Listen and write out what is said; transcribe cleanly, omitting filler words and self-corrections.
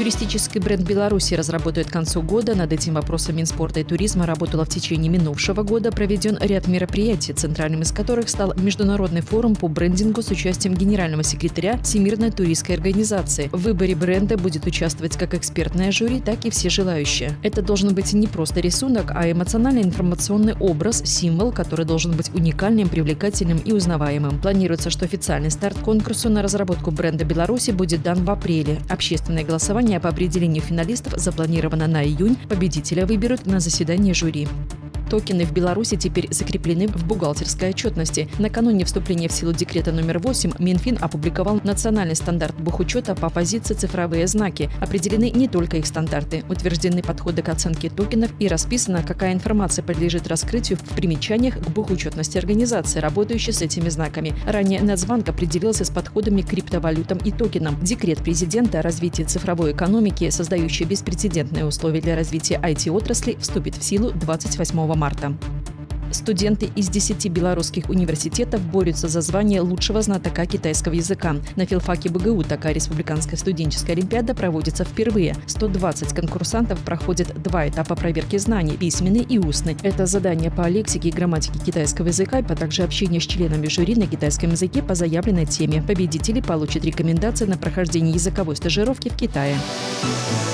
Туристический бренд Беларуси разработают к концу года. Над этим вопросом Минспорта и туризма работало в течение минувшего года. Проведен ряд мероприятий, центральным из которых стал международный форум по брендингу с участием генерального секретаря Всемирной туристской организации. В выборе бренда будет участвовать как экспертное жюри, так и все желающие. Это должен быть не просто рисунок, а эмоциональный информационный образ, символ, который должен быть уникальным, привлекательным и узнаваемым. Планируется, что официальный старт конкурсу на разработку бренда Беларуси будет дан в апреле. Общественное голосование по определению финалистов запланировано на июнь. Победителя выберут на заседании жюри. Токены в Беларуси теперь закреплены в бухгалтерской отчетности. Накануне вступления в силу декрета номер 8 Минфин опубликовал национальный стандарт бухучета по позиции «Цифровые знаки». Определены не только их стандарты, утверждены подходы к оценке токенов и расписано, какая информация подлежит раскрытию в примечаниях к бухучетности организации, работающей с этими знаками. Ранее Нацбанк определился с подходами к криптовалютам и токенам. Декрет президента о развитии цифровой экономики, создающий беспрецедентные условия для развития IT-отрасли, вступит в силу 28 марта. Студенты из 10 белорусских университетов борются за звание лучшего знатока китайского языка. На филфаке БГУ такая республиканская студенческая олимпиада проводится впервые. 120 конкурсантов проходят 2 этапа проверки знаний – письменный и устный. Это задание по лексике и грамматике китайского языка, а также общение с членами жюри на китайском языке по заявленной теме. Победители получат рекомендации на прохождение языковой стажировки в Китае.